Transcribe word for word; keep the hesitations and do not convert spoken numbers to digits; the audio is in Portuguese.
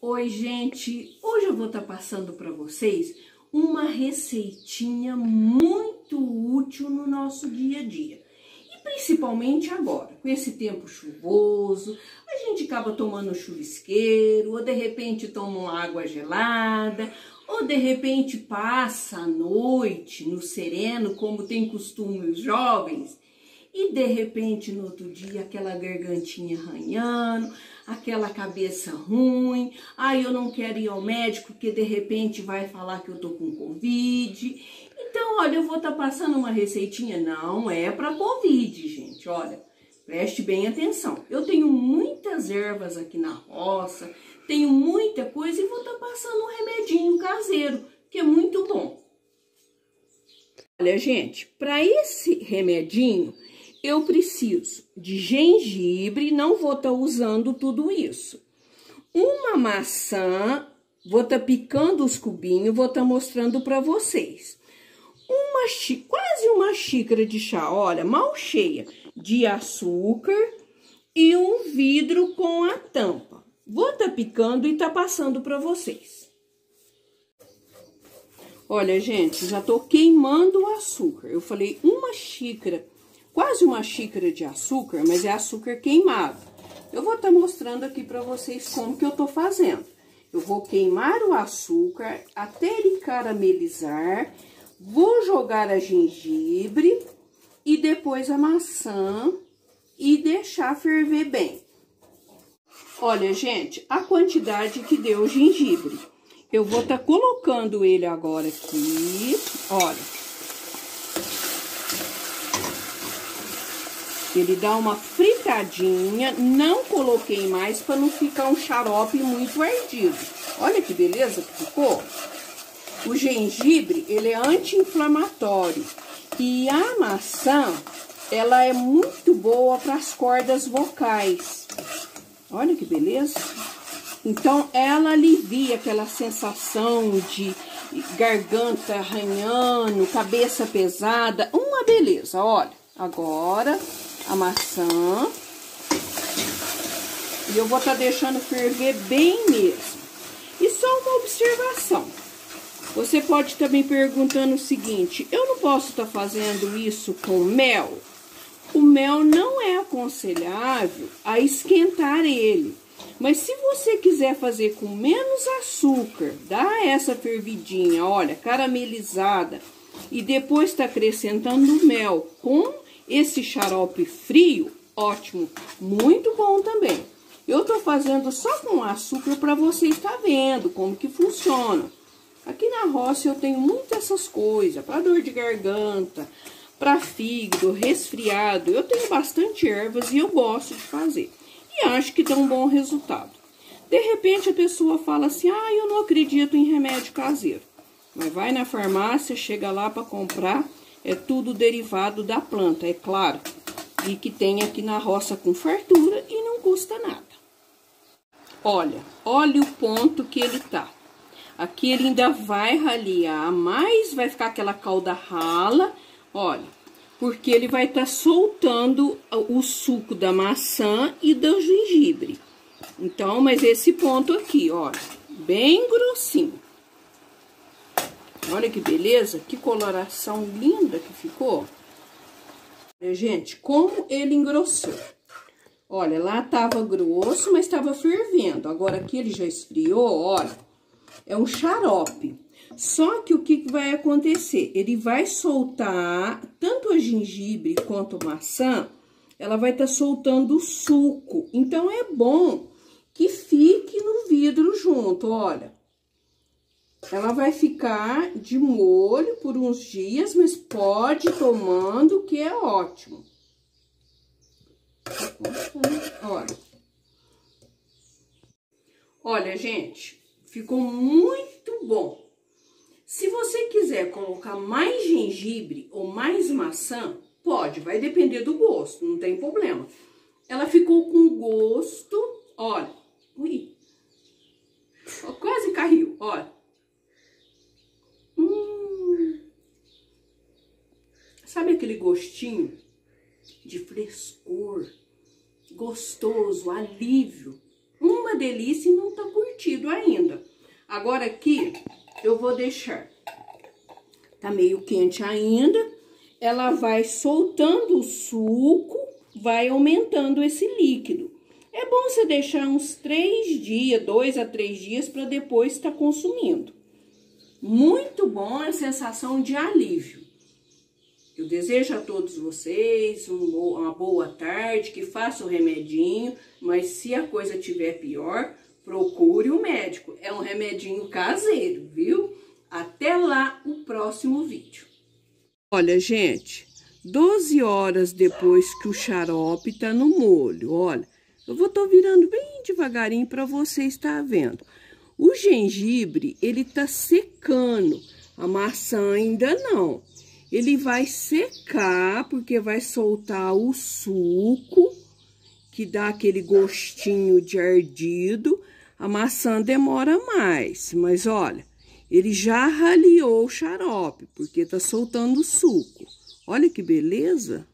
Oi, gente! Hoje eu vou estar passando para vocês uma receitinha muito útil no nosso dia a dia. E principalmente agora, com esse tempo chuvoso, a gente acaba tomando chuvisqueiro, ou de repente toma uma água gelada, ou de repente passa a noite no sereno, como tem costume os jovens, e de repente no outro dia aquela gargantinha arranhando, aquela cabeça ruim, ai, eu não quero ir ao médico porque de repente vai falar que eu tô com Covid. Então, olha, eu vou estar passando uma receitinha, não é para Covid, gente, olha, preste bem atenção. Eu tenho muitas ervas aqui na roça, tenho muita coisa e vou estar passando um remedinho caseiro, que é muito bom. Olha, gente, para esse remedinho, eu preciso de gengibre, não vou estar usando tudo isso. Uma maçã, vou estar picando os cubinhos, vou estar mostrando para vocês. Uma xí- quase uma xícara de chá, olha, mal cheia, de açúcar e um vidro com a tampa. Vou estar picando e estar passando para vocês. Olha, gente, já tô queimando o açúcar. Eu falei uma xícara, quase uma xícara de açúcar, mas é açúcar queimado. Eu vou estar mostrando aqui para vocês como que eu tô fazendo. Eu vou queimar o açúcar até ele caramelizar, vou jogar a gengibre e depois a maçã e deixar ferver bem. Olha, gente, a quantidade que deu o gengibre. Eu vou estar colocando ele agora aqui, olha. Ele dá uma fritadinha, não coloquei mais para não ficar um xarope muito ardido. Olha que beleza que ficou. O gengibre, ele é anti-inflamatório. E a maçã, ela é muito boa para as cordas vocais. Olha que beleza. Então, ela alivia aquela sensação de garganta arranhando, cabeça pesada. Uma beleza, olha. Agora, a maçã. E eu vou estar deixando ferver bem mesmo. E só uma observação. Você pode estar me perguntando o seguinte: eu não posso estar fazendo isso com mel? O mel não é aconselhável a esquentar ele. Mas se você quiser fazer com menos açúcar, dá essa fervidinha, olha, caramelizada, e depois está acrescentando mel com esse xarope frio, ótimo, muito bom também. Eu tô fazendo só com açúcar para você estar vendo como que funciona. Aqui na roça eu tenho muitas essas coisas, para dor de garganta, para fígado, resfriado. Eu tenho bastante ervas e eu gosto de fazer. E acho que dá um bom resultado. De repente a pessoa fala assim: ah, eu não acredito em remédio caseiro. Mas vai na farmácia, chega lá para comprar, é tudo derivado da planta, é claro. E que tem aqui na roça com fartura e não custa nada. Olha, olha o ponto que ele tá. Aqui ele ainda vai ralear, mas vai ficar aquela calda rala, olha. Porque ele vai estar soltando o suco da maçã e do gengibre. Então, mas esse ponto aqui, olha, bem grossinho. Olha que beleza, que coloração linda que ficou. Gente, como ele engrossou. Olha, lá tava grosso, mas estava fervendo. Agora aqui ele já esfriou, olha, é um xarope. Só que o que, que vai acontecer? Ele vai soltar, tanto a gengibre quanto a maçã, ela vai estar soltando o suco. Então, é bom que fique no vidro junto, olha. Ela vai ficar de molho por uns dias, mas pode ir tomando, que é ótimo. Olha. Olha, gente, ficou muito bom. Se você quiser colocar mais gengibre ou mais maçã, pode, vai depender do gosto, não tem problema. Ela ficou com gosto, olha, ui, quase caiu, olha. Hum, sabe aquele gostinho de frescor, gostoso, alívio? Uma delícia e não tá curtindo. derretido ainda. Agora aqui, eu vou deixar. Tá meio quente ainda. Ela vai soltando o suco, vai aumentando esse líquido. É bom você deixar uns três dias, dois a três dias, para depois estar consumindo. Muito bom a sensação de alívio. Eu desejo a todos vocês uma boa tarde, que faça o remedinho, mas se a coisa estiver pior, procure um médico. É um remedinho caseiro, viu? Até lá o próximo vídeo. Olha, gente, doze horas depois que o xarope tá no molho, olha, eu vou tô virando bem devagarinho para você estar vendo. O gengibre, ele tá secando, a maçã ainda não. Ele vai secar, porque vai soltar o suco, que dá aquele gostinho de ardido. A maçã demora mais, mas olha, ele já raleou o xarope, porque tá soltando o suco. Olha que beleza!